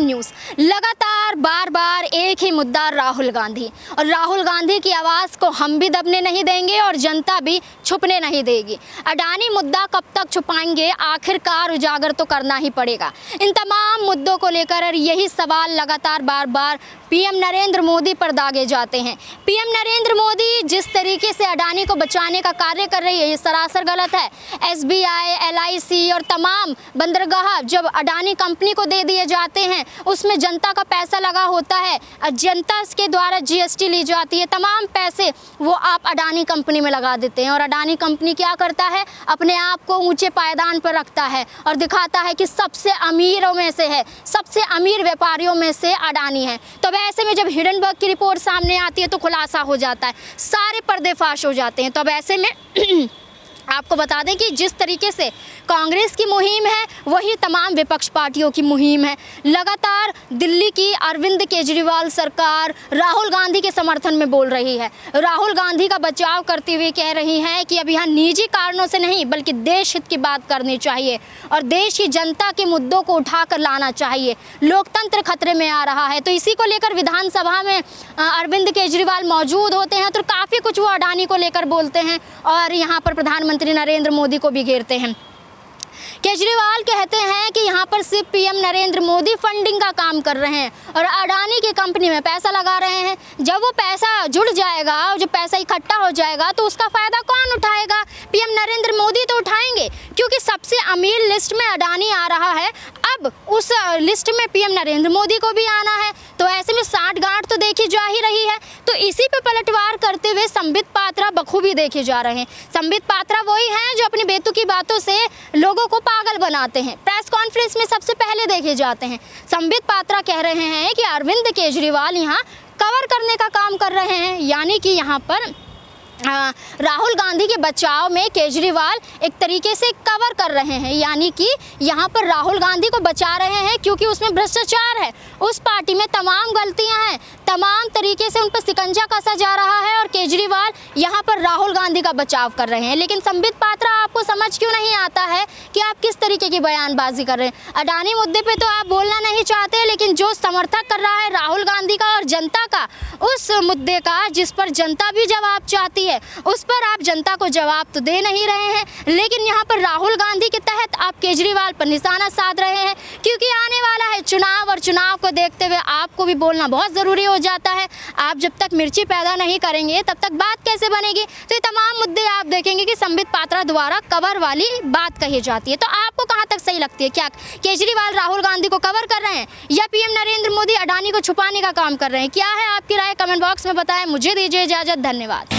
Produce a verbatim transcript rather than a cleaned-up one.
News. लगातार बार बार एक ही मुद्दा, राहुल गांधी। और राहुल गांधी की आवाज़ को हम भी दबने नहीं देंगे और जनता भी छुपने नहीं देगी। अडानी मुद्दा कब तक छुपाएंगे, आखिरकार उजागर तो करना ही पड़ेगा। इन तमाम मुद्दों को लेकर यही सवाल लगातार बार बार पीएम नरेंद्र मोदी पर दागे जाते हैं। पीएम नरेंद्र मोदी जिस तरीके से अडानी को बचाने का कार्य कर रही है, ये सरासर गलत है। एसबीआई, एलआईसी और तमाम बंदरगाह जब अडानी कंपनी को दे दिए जाते हैं, उसमें जनता का पैसा लगा होता है, जनता के द्वारा जीएसटी ली जाती है, तमाम पैसे वो आप अडानी कंपनी में लगा देते हैं। और अडानी कंपनी क्या करता है, अपने आप को ऊंचे पायदान पर रखता है और दिखाता है कि सबसे अमीरों में से है, सबसे अमीर व्यापारियों में से अडानी है। तो ऐसे में जब हिडनबर्ग की रिपोर्ट सामने आती है तो खुलासा हो जाता है, सारे पर्देफाश हो जाते हैं। तो अब ऐसे में आपको बता दें कि जिस तरीके से कांग्रेस की मुहिम है, वही तमाम विपक्ष पार्टियों की मुहिम है। लगातार दिल्ली की अरविंद केजरीवाल सरकार राहुल गांधी के समर्थन में बोल रही है, राहुल गांधी का बचाव करते हुए कह रही है कि अब यहाँ निजी कारणों से नहीं बल्कि देश हित की बात करनी चाहिए और देश की जनता के मुद्दों को उठाकर लाना चाहिए। लोकतंत्र खतरे में आ रहा है। तो इसी को लेकर विधानसभा में अरविंद केजरीवाल मौजूद होते हैं तो काफ़ी कुछ वो अडानी को लेकर बोलते हैं और यहाँ पर प्रधानमंत्री मंत्री नरेंद्र मोदी को भी घेरते हैं। केजरीवाल कहते हैं कि यहाँ पर सिर्फ पीएम नरेंद्र मोदी फंडिंग का काम कर रहे हैं और अडानी की कंपनी में पैसा लगा रहे हैं। जब वो पैसा जुड़ जाएगा और जब पैसा इकट्ठा हो जाएगा तो उसका फ़ायदा कौन उठाएगा? पीएम नरेंद्र मोदी तो उठाएंगे, क्योंकि सबसे अमीर लिस्ट में अडानी आ रहा है। अब उस लिस्ट में पीएम नरेंद्र मोदी को भी आना है, तो ऐसे में साठ गांठ तो देखी जा ही रही है। तो इसी पे पलटवार करते हुए संबित पात्रा बखूबी देखे जा रहे हैं। संबित पात्रा वही हैं जो अपनी बेतुकी बातों से लोगों को पागल बनाते हैं, प्रेस कॉन्फ्रेंस में सबसे पहले देखे जाते हैं। संबित पात्रा कह रहे हैं कि अरविंद केजरीवाल यहाँ कवर करने का काम कर रहे हैं, यानी कि यहाँ पर आ, राहुल गांधी के बचाव में केजरीवाल एक तरीके से कवर कर रहे हैं, यानी कि यहाँ पर राहुल गांधी को बचा रहे हैं क्योंकि उसमें भ्रष्टाचार है, उस पार्टी में तमाम गलतियां हैं, तमाम तरीके से उन पर शिकंजा कसा जा रहा है और केजरीवाल यहाँ पर राहुल गांधी का बचाव कर रहे हैं। लेकिन संबित पात्रा, आपको समझ क्यों नहीं आता है कि आप किस तरीके की बयानबाजी कर रहे हैं? अडानी मुद्दे पर तो आप बोलना नहीं चाहते, लेकिन जो समर्थक कर रहा है राहुल गांधी का और जनता का, उस मुद्दे का जिस पर जनता भी जवाब चाहती है, उस पर आप जनता को जवाब तो दे नहीं रहे हैं। लेकिन यहाँ पर राहुल गांधी के तहत आप केजरीवाल पर निशाना साध रहे हैं, क्योंकि आने वाला है चुनाव और चुनाव को देखते हुए आपको भी बोलना बहुत ज़रूरी हो जाता है। आप जब तक मिर्ची पैदा नहीं करेंगे तब तक बात कैसे बनेगी? तो ये तमाम मुद्दे आप देखेंगे कि संबित पात्रा द्वारा कवर वाली बात कही जाती है। तो आपको कहाँ तक सही लगती है? क्या केजरीवाल राहुल गांधी को कवर कर रहे हैं या पीएम नरेंद्र मोदी अडानी को छुपाने का काम कर रहे हैं? क्या है आपकी राय? कमेंट बॉक्स में बताएं। मुझे दीजिए इजाज़त। धन्यवाद।